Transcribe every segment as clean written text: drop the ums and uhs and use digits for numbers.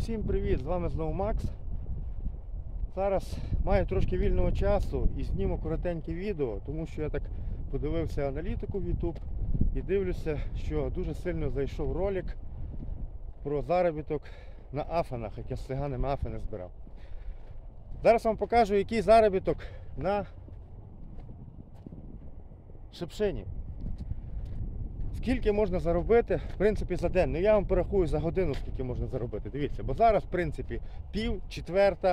Усім привіт! З вами знову Макс. Зараз маю трошки вільного часу і зніму коротеньке відео, тому що я так подивився аналітику в YouTube і дивлюся, що дуже сильно зайшов ролик про заробіток на афанах, як я з циганами афани збирав. Зараз вам покажу, який заробіток на шипшині. Скільки можна заробити, в принципі, за день. Ну я вам порахую за годину, скільки можна заробити. Дивіться, бо зараз, в принципі, 3:30,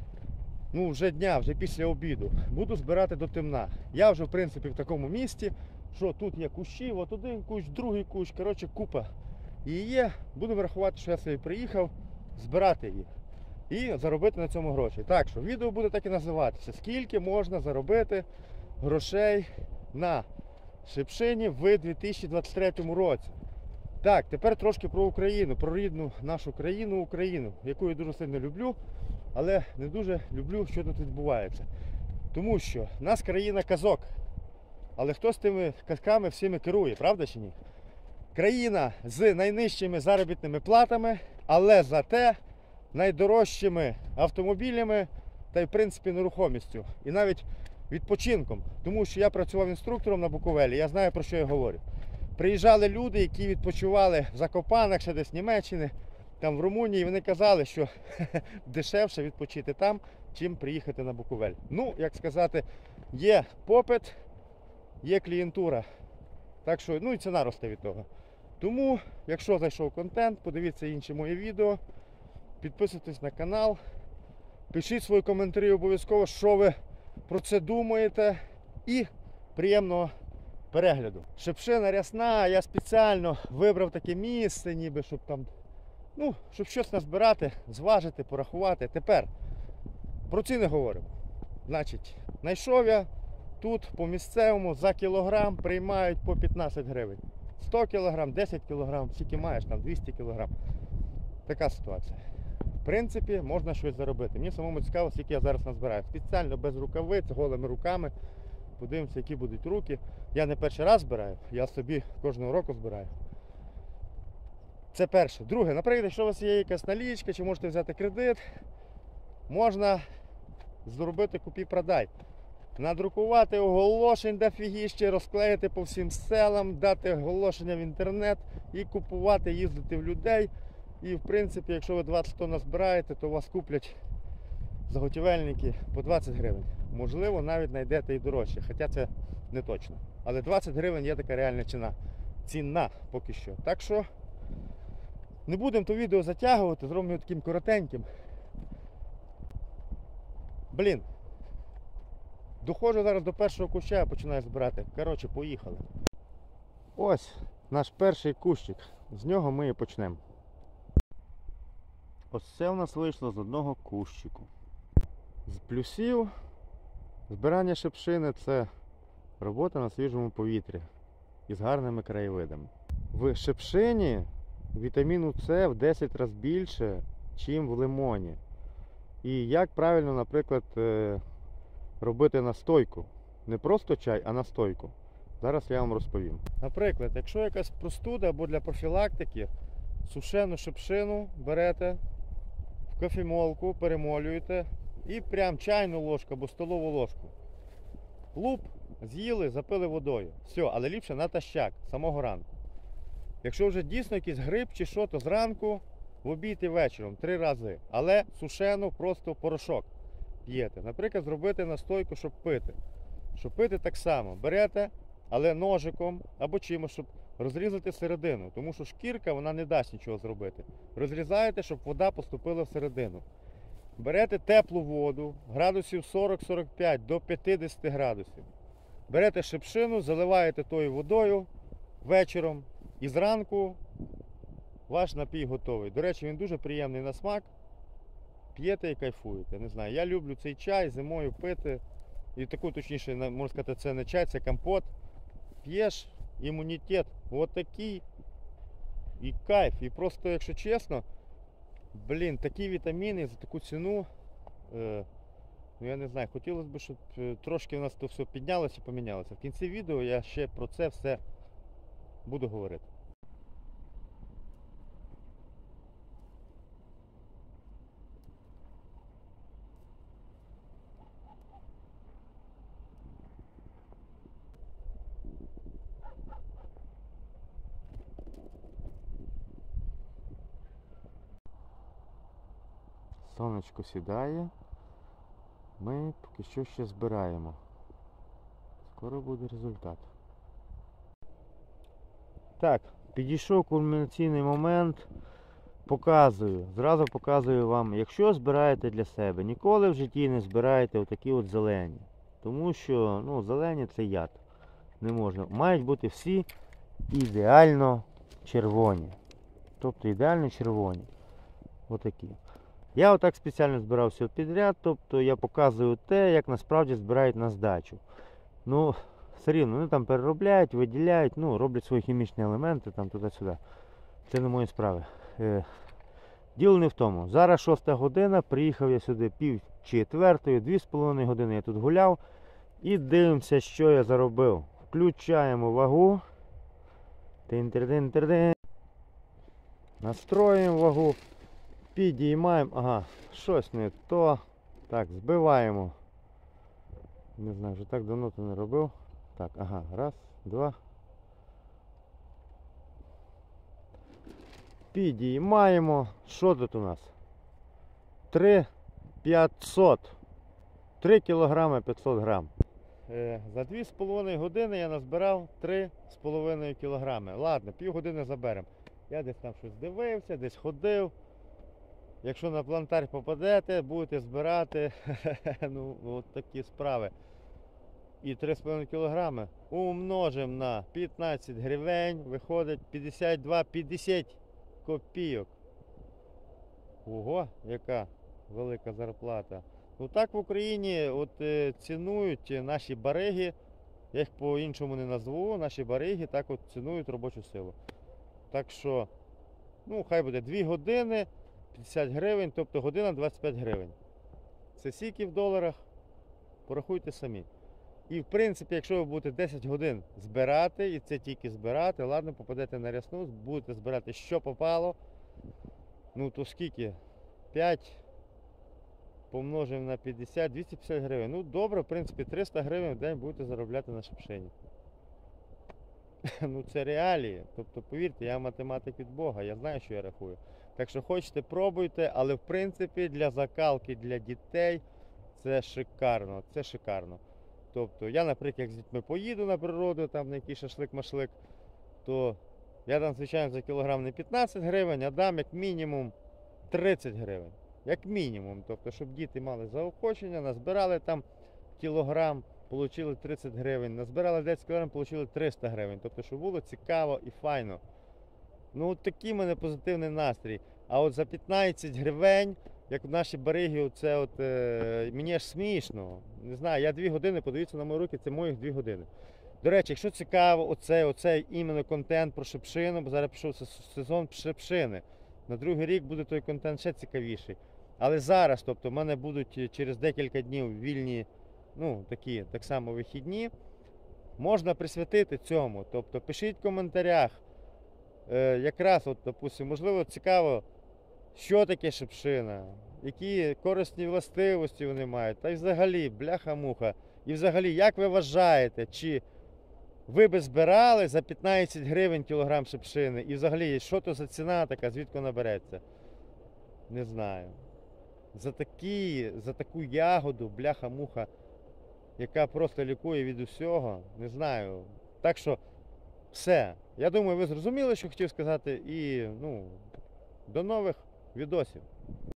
ну вже дня, вже після обіду. Буду збирати до темна. Я вже, в принципі, в такому місці, що тут є кущі, от один кущ, другий кущ, коротше, купа її є. Буду врахувати, що я собі приїхав збирати їх і заробити на цьому гроші. Так що відео буде так і називатися. Скільки можна заробити грошей на шипшині в 2023 році. Так, тепер трошки про Україну, про рідну нашу країну, Україну, яку я дуже сильно люблю, але не дуже люблю, що тут відбувається. Тому що в нас країна казок, але хто з тими казками всіми керує, правда чи ні? Країна з найнижчими заробітними платами, але зате найдорожчими автомобілями та й в принципі нерухомістю. І навіть відпочинком, тому що я працював інструктором на Буковелі, я знаю, про що я говорю. Приїжджали люди, які відпочивали в Закопанах, ще десь в Німеччині, там в Румунії, і вони казали, що дешевше відпочити там, чим приїхати на Буковель. Ну, як сказати, є попит, є клієнтура. Так що, ну і ціна росте від того. Тому, якщо зайшов контент, подивіться інші мої відео, підписуйтесь на канал, пишіть свої коментарі обов'язково, що ви про це думаєте, і приємного перегляду. Шипшина рясна, я спеціально вибрав таке місце, ніби, щоб там, ну, щоб щось назбирати, зважити, порахувати. Тепер про ціни говоримо. Значить, знайшов я тут по місцевому за кілограм приймають по 15 гривень. 100 кілограм, 10 кілограм, скільки маєш, там 200 кілограм. Така ситуація. В принципі, можна щось заробити. Мені самому цікаво, скільки я зараз назбираю. Спеціально без рукавиць, голими руками. Подивимося, які будуть руки. Я не перший раз збираю, я собі кожного року збираю. Це перше. Друге, наприклад, якщо у вас є якась налічка, чи можете взяти кредит, можна зробити купі-продай. Надрукувати оголошень дофігіще, розклеїти по всім селам, дати оголошення в інтернет і купувати, їздити в людей. І в принципі, якщо ви 20 тонн назбираєте, то вас куплять заготівельники по 20 гривень. Можливо, навіть знайдете і дорожче, хоча це не точно. Але 20 гривень є така реальна ціна поки що. Так що не будемо то відео затягувати, зробимо його таким коротеньким. Блін, доходжу зараз до першого куща, починаю збирати. Коротше, поїхали. Ось наш перший кущик, з нього ми і почнемо. Ось це у нас вийшло з одного кущику. З плюсів збирання шипшини – це робота на свіжому повітрі і з гарними краєвидами. В шипшині вітаміну С в 10 разів більше, ніж в лимоні. І як правильно, наприклад, робити настойку. Не просто чай, а настойку. Зараз я вам розповім. Наприклад, якщо якась простуда або для профілактики, сушену шипшину берете, в кофемолку перемолюєте і прям чайну ложку або столову ложку. Луп, з'їли, запили водою. Все, але ліпше натощак, самого ранку. Якщо вже дійсно якийсь грип чи що, то зранку, в обід і вечором 3 рази. Але сушену просто порошок п'єте. Наприклад, зробити настойку, щоб пити. Щоб пити так само. Берете, але ножиком або чимось, щоб розрізати середину. Тому що шкірка, вона не дасть нічого зробити. Розрізаєте, щоб вода поступила всередину. Берете теплу воду, градусів 40-45 до 50 градусів. Берете шипшину, заливаєте тою водою вечором і зранку ваш напій готовий. До речі, він дуже приємний на смак. П'єте і кайфуєте. Не знаю, я люблю цей чай зимою пити. І таку, точніше, можна сказати, це не чай, це компот. П'єш, імунітет от такий. І кайф. І просто, якщо чесно, блін, такі вітаміни за таку ціну, ну я не знаю, хотілося б, щоб трошки у нас то все піднялося і помінялося. В кінці відео я ще про це все буду говорити. Сонечко сідає. Ми поки що ще збираємо. Скоро буде результат. Так, підійшов кульмінаційний момент. Зразу показую вам, якщо збираєте для себе, ніколи в житті не збирайте отакі от зелені. Тому що, зелені це яд. Не можна. Мають бути всі ідеально червоні. Тобто ідеально червоні. Отакі. Я отак спеціально збирав все підряд, тобто я показую те, як насправді збирають на здачу. Все рівно, вони там переробляють, виділяють, роблять свої хімічні елементи, там туди-сюди. Це не мої справи. Діло не в тому. Зараз 6 година, приїхав я сюди 3:30, 2,5 години я тут гуляв. І дивимося, що я заробив. Включаємо вагу. Тин-тин-тин-тин. Настроюємо вагу. Підіймаємо. Ага, щось не то. Так, збиваємо. Не знаю, вже так давно то не робив. Так, ага, раз, два. Підіймаємо. Що тут у нас? 3,500. 3 кг 500 грам. За 2,5 години я назбирав 3,5 кг. Ладно, півгодини заберемо. Я десь там щось дивився, десь ходив. Якщо на плантар попадете, будете збирати от такі справи. І 3,5 кг умножимо на 15 гривень, виходить 52-50 копійок. Ого, яка велика зарплата. Так в Україні цінують наші бариги, я їх по-іншому не назву, наші бариги так цінують робочу силу. Так що, хай буде 2 години, 50 гривень, тобто година 25 гривень. Це скільки в доларах? Порахуйте самі. І в принципі, якщо ви будете 10 годин збирати, і це тільки збирати, ладно, попадете на рясну, будете збирати що попало, то скільки? 5 помножимо на 50, 250 гривень. Добре, в принципі, 300 гривень в день будете заробляти на шипшині. Це реалії. Тобто, повірте, я математик від Бога, я знаю, що я рахую. Так що хочете, пробуйте, але в принципі для закалки, для дітей це шикарно, це шикарно. Тобто, я, наприклад, як з дітьми поїду на природу, там на якийсь шашлик-машлик, то я дам, звичайно, за кілограм не 15 гривень, а дам як мінімум 30 гривень. Як мінімум, тобто, щоб діти мали заохочення, назбирали там кілограм, отримали 30 гривень, назбирали 10 кілограм, отримали 300 гривень. Тобто, щоб було цікаво і файно. Такий в мене позитивний настрій. А от за 15 гривень, як в наші бариги, мені аж смішно. Не знаю, я 2 години, подивіться на мої руки, це моїх 2 години. До речі, якщо цікаво, оцей іменно контент про шипшину, бо зараз пішов сезон шипшини. На другий рік буде той контент ще цікавіший. Але зараз, тобто, в мене будуть через декілька днів вільні, такі, так само вихідні. Можна присвятити цьому. Тобто, пишіть в коментарях. Якраз, допустим, можливо, цікаво, що таке шипшина, які корисні властивості вони мають, та й взагалі, бляха-муха. І взагалі, як ви вважаєте, чи ви би збирали за 15 гривень кілограм шипшини? І взагалі, що то за ціна така, звідки вона береться? Не знаю. За таку ягоду, бляха-муха, яка просто лікує від усього, не знаю. Так що, все. Я думаю, ви зрозуміли, що хотів сказати. І, до нових відосів.